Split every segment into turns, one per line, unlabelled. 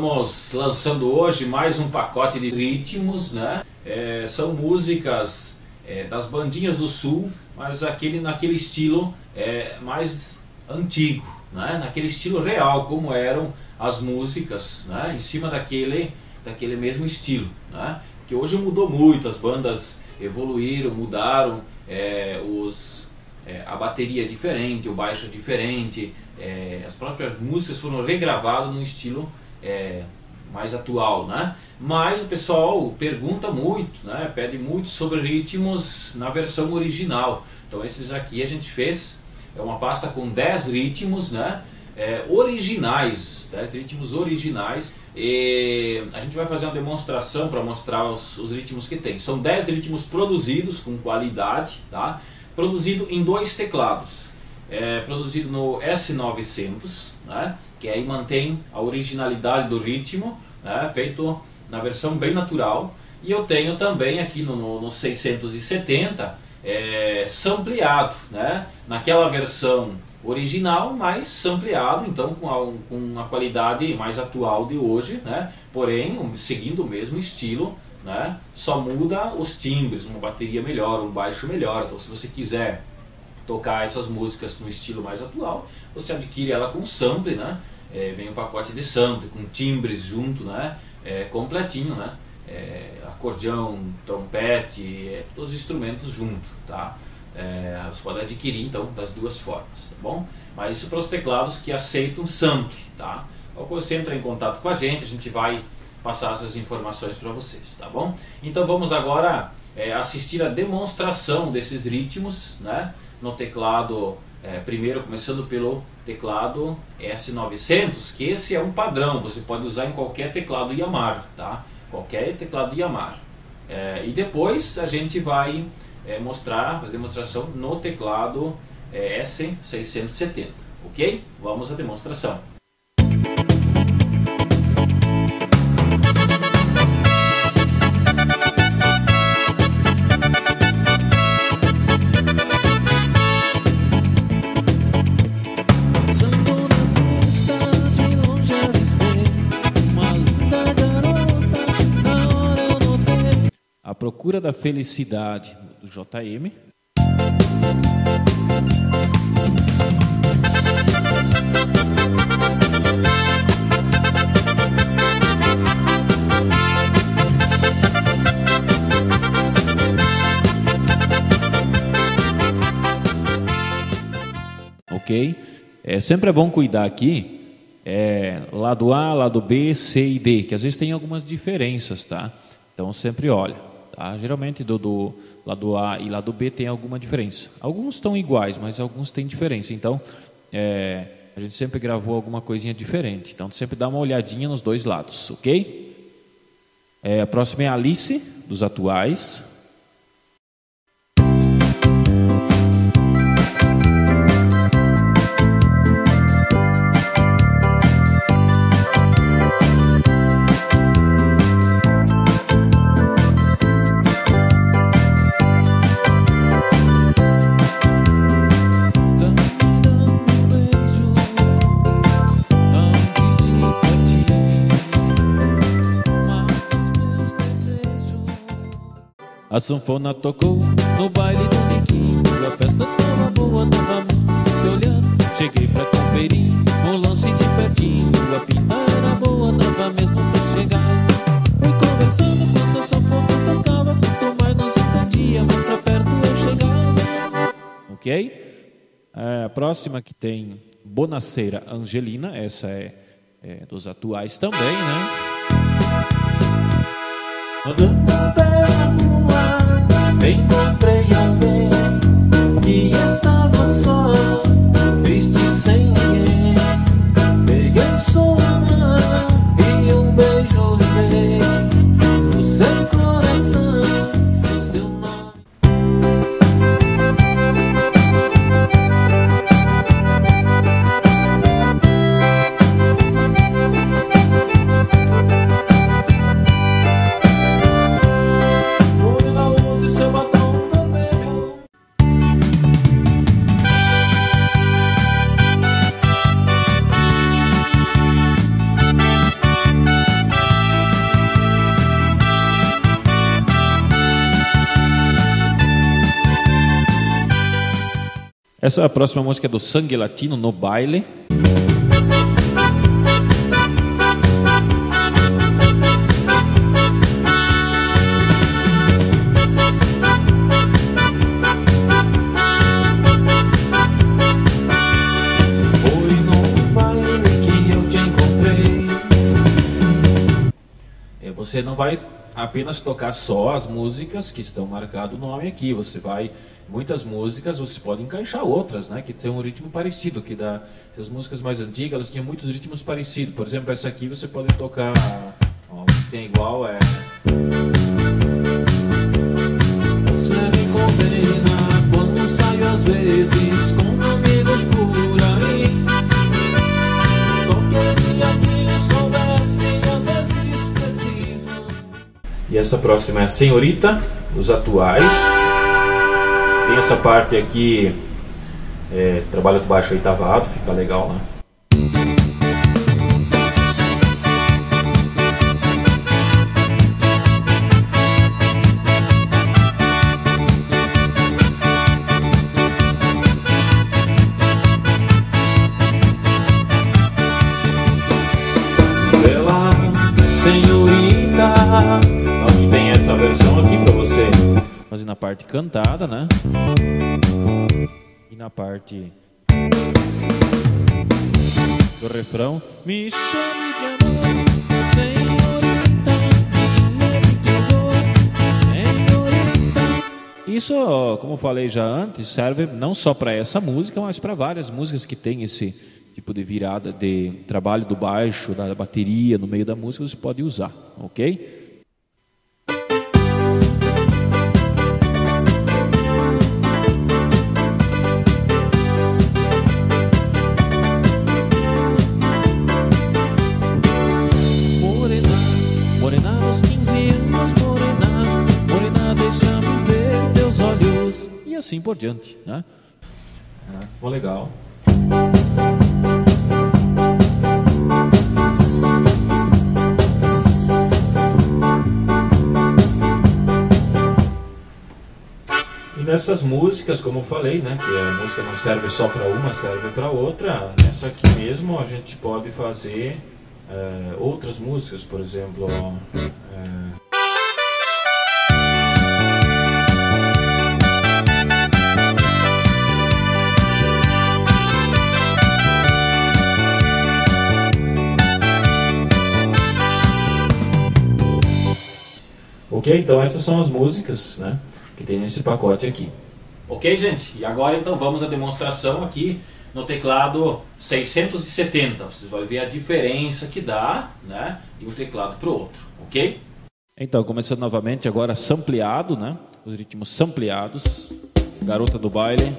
Estamos lançando hoje mais um pacote de ritmos, né? São músicas das bandinhas do Sul, mas naquele estilo mais antigo, né? Naquele estilo real, como eram as músicas, né? Em cima daquele mesmo estilo, né? Que hoje mudou muito, as bandas evoluíram, mudaram, a bateria é diferente, o baixo é diferente, as próprias músicas foram regravadas num estilo mais atual, né? Mas o pessoal pergunta muito, né? Pede muito sobre ritmos na versão original. Então esses aqui a gente fez, uma pasta com 10 ritmos, né? Originais, 10 ritmos originais, e a gente vai fazer uma demonstração para mostrar os ritmos que tem. São 10 ritmos produzidos com qualidade, tá? Produzido em 2 teclados, produzido no S900, né? Que aí mantém a originalidade do ritmo, né? Feito na versão bem natural. E eu tenho também aqui no 670 sampleado, né? Naquela versão original, mas sampleado, então com a qualidade mais atual de hoje, né? Porém seguindo o mesmo estilo, né? Só muda os timbres, uma bateria melhor, um baixo melhor. Então se você quiser tocar essas músicas no estilo mais atual, você adquire ela com sample, né? Vem um pacote de sample com timbres junto, né? Completinho, né? Acordeão, trompete, todos os instrumentos junto, tá? Você pode adquirir então das duas formas, tá bom? Mas isso para os teclados que aceitam sample, tá? Ou você entra em contato com a gente vai passar essas informações para vocês, tá bom? Então vamos agora assistir a demonstração desses ritmos, né? No teclado, primeiro começando pelo teclado S900, que esse é um padrão, você pode usar em qualquer teclado Yamaha, tá? Qualquer teclado Yamaha. E depois a gente vai mostrar a demonstração no teclado S670, ok? Vamos à demonstração.
A Procura da Felicidade, do JM. Ok? Sempre é bom cuidar aqui, lado A, lado B, C e D, que às vezes tem algumas diferenças, tá? Então sempre olha. Tá? Geralmente do lado A e lado B tem alguma diferença. Alguns estão iguais, mas alguns têm diferença. Então, a gente sempre gravou alguma coisinha diferente. Então, sempre dá uma olhadinha nos dois lados, ok? A próxima é a Alice, dos Atuais. A sanfona tocou no baile do Niquinho, a festa tava boa, tava muito se olhando. Cheguei pra conferir um lance de pertinho, a pinta era boa, dava mesmo pra chegar. Fui conversando quando a sanfona tocava, quanto mais nós entendia, mais pra perto eu chegava. Ok? A próxima que tem Bonaceira Angelina, essa é dos Atuais também, né?
Andando pela rua, encontrei alguém que estava só, triste sem ninguém. Peguei sua mão e um beijo lhe dei, no seu coração, no seu nome.
Essa é a próxima música do Sangue Latino, No Baile.
Foi no baile que eu te encontrei.
Você não vai apenas tocar só as músicas que estão marcado o nome aqui. Você vai, muitas músicas você pode encaixar outras, né, que tem um ritmo parecido, as músicas mais antigas, elas tinham muitos ritmos parecidos. Por exemplo, essa aqui você pode tocar, ó, tem igual,
Você me condena quando saio às vezes com amigos por aí. Só queria que soubesse, às vezes preciso.
E essa próxima é a Senhorita, os atuais. Tem essa parte aqui, trabalha com baixo oitavado, fica legal, né?
Bela senhorita.
Aqui tem essa versão aqui pra você.
Fazendo a parte cantada, né? E na parte do refrão, me chame de amor, senhorita, me leve que eu vou, senhorita. Isso, como eu falei já antes, serve não só para essa música, mas para várias músicas que tem esse tipo de virada de trabalho do baixo, da bateria no meio da música, você pode usar, ok? Assim por diante, né?
Ficou legal. E nessas músicas, como eu falei, né, que a música não serve só para uma, serve para outra. Nessa aqui mesmo a gente pode fazer outras músicas, por exemplo, ok? Então essas são as músicas, né, que tem nesse pacote aqui. Ok, gente? E agora então vamos à demonstração aqui no teclado 670. Vocês vão ver a diferença que dá, né, de um teclado para o outro, ok?
Então, começando novamente agora sampleado, né? Os ritmos sampleados. Garota do Baile.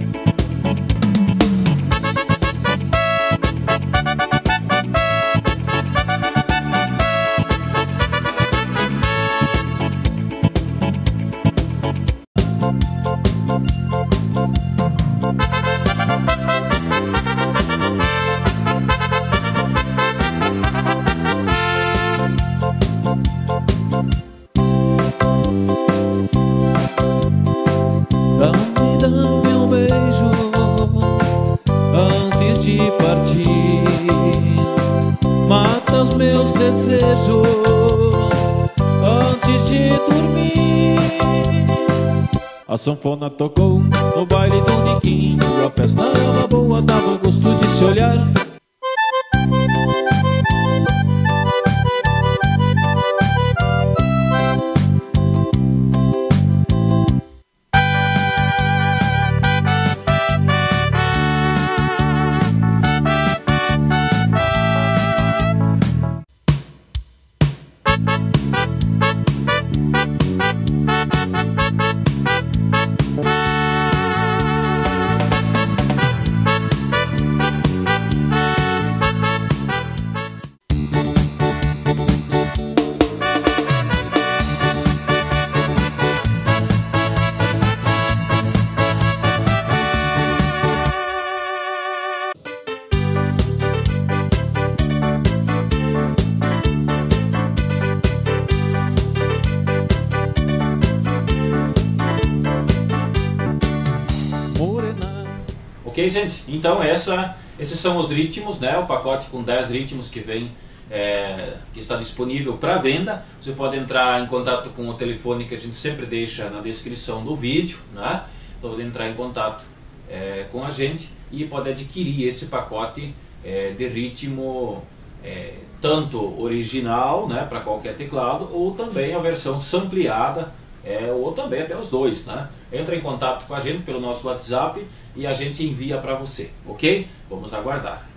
Dá meu beijo antes de partir. Mata os meus desejos antes de dormir.
A sanfona tocou no baile do Niquinho. A festa era boa, dava gosto de se olhar.
Ok, gente? Então esses são os ritmos, né? O pacote com 10 ritmos que vem, que está disponível para venda. Você pode entrar em contato com o telefone que a gente sempre deixa na descrição do vídeo, né? Então, pode entrar em contato com a gente e pode adquirir esse pacote de ritmo, tanto original, né, para qualquer teclado, ou também a versão sampleada, ou também até os dois, né? Entra em contato com a gente pelo nosso WhatsApp e a gente envia para você, ok? Vamos aguardar.